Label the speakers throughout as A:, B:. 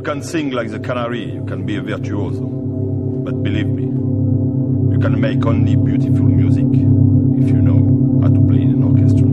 A: can sing like the canary, you can be a virtuoso. But believe me, you can make only beautiful music if you know how to play in an orchestra.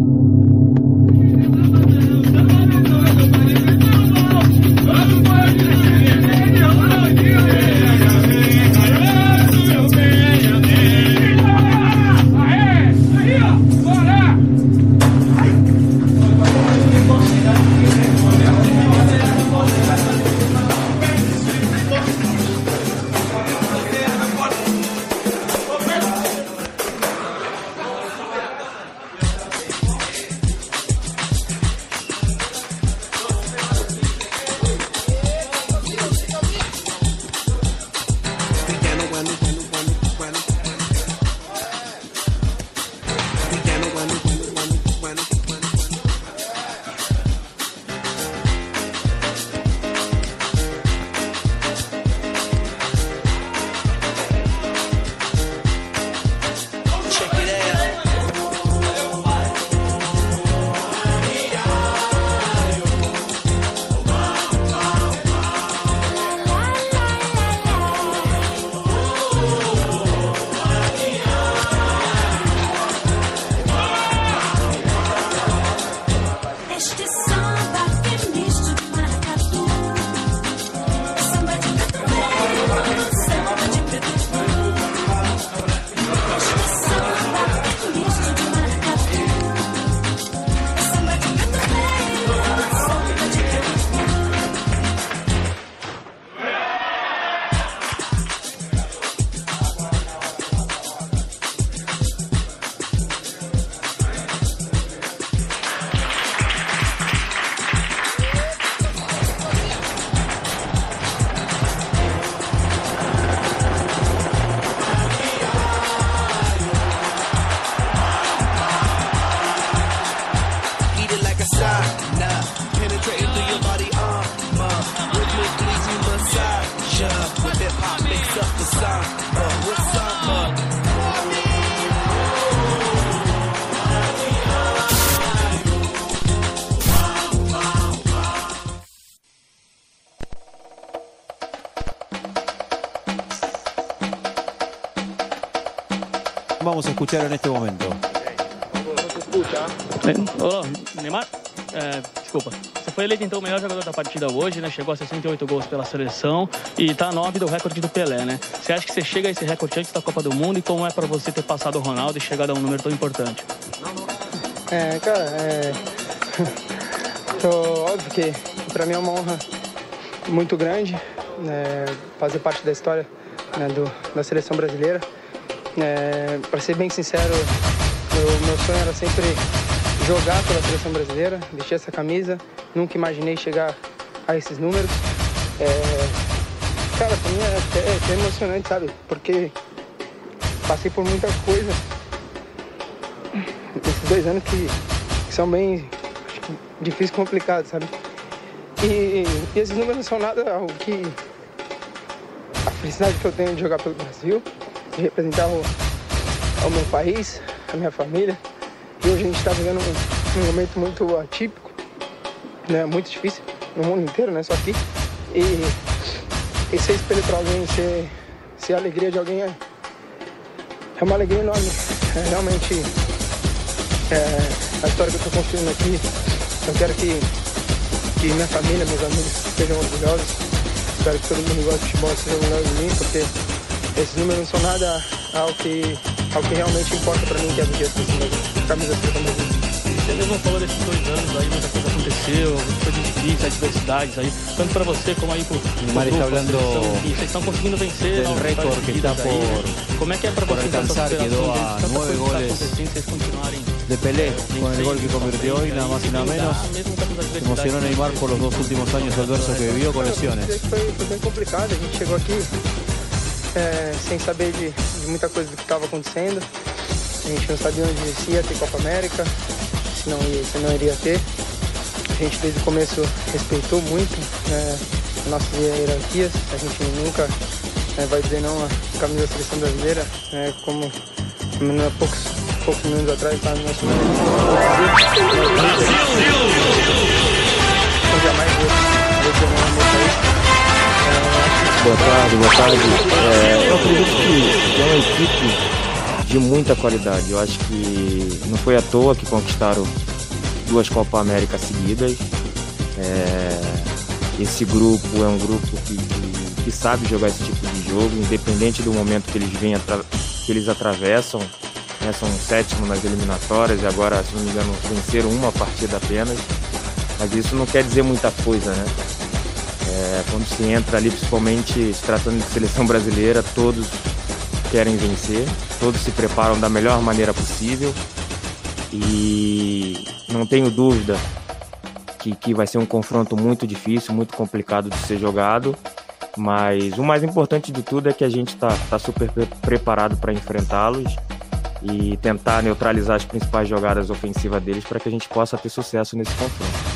B: Vamos a escuchar en este momento.
C: Olá, Neymar, desculpa. Você foi eleito então o melhor jogador da partida hoje, né? Chegou a 68 gols pela seleção e está a 9 do recorde do Pelé, né? Você acha que você chega a esse recorde antes da Copa do Mundo e como é para você ter passado o Ronaldo e chegado a um número tão importante?
D: Óbvio que para mim é uma honra muito grande fazer parte da história, né, da seleção brasileira. Para ser bem sincero, meu sonho era sempre jogar pela seleção brasileira, vestir essa camisa. Nunca imaginei chegar a esses números. Cara, para mim é emocionante, sabe? Porque passei por muita coisa nesses 2 anos que são bem difíceis e complicados, sabe? E esses números não são nada ao que a felicidade que eu tenho de jogar pelo Brasil, de representar o meu país, a minha família. E hoje a gente está vivendo um momento muito atípico, né? Muito difícil no mundo inteiro, não é só aqui. E ser espelho para alguém, ser a alegria de alguém é uma alegria enorme. Realmente a história que eu estou construindo aqui, eu quero que minha família, meus amigos sejam orgulhosos. Espero que todo mundo goste de futebol e seja orgulhoso de mim, porque esses números não são nada ao que realmente importa para mim, que é viver a camisa da seleção brasileira.
C: Você mesmo falou desses 2 anos aí, muita coisa aconteceu, coisas difíceis, adversidades aí, tanto para você como aí pro
B: Neymar está hablando
C: e vocês estão conseguindo vencer
B: del récord que está
C: como é que é para vocês
B: alcanzar, quedó a 9 goles de Pelé con el gol que convirtió hoy, nada más y nada menos. Se emocionó Neymar por los 2 últimos años adversos que vivió con lesiones.
D: Foi bem complicado, a gente chegou aqui sem saber de muita coisa do que estava acontecendo. A gente não sabia onde se ia ter Copa América, se não iria ter. A gente desde o começo respeitou muito nossas hierarquias. A gente nunca vai dizer não à camisa da seleção brasileira, como há poucos minutos atrás estava no nosso momento. Eu jamais vou dizer não ao meu país.
E: Boa tarde. Eu acredito que é uma equipe de muita qualidade. Eu acho que não foi à toa que conquistaram 2 Copa América seguidas. Esse grupo é um grupo que sabe jogar esse tipo de jogo, independente do momento que eles atravessam. São 7º nas eliminatórias e agora, se não me engano, venceram uma partida apenas. Mas isso não quer dizer muita coisa, né? Quando se entra ali, principalmente se tratando de seleção brasileira, todos querem vencer, todos se preparam da melhor maneira possível e não tenho dúvida que vai ser um confronto muito difícil, muito complicado de ser jogado, mas o mais importante de tudo é que a gente está super preparado para enfrentá-los e tentar neutralizar as principais jogadas ofensivas deles para que a gente possa ter sucesso nesse confronto.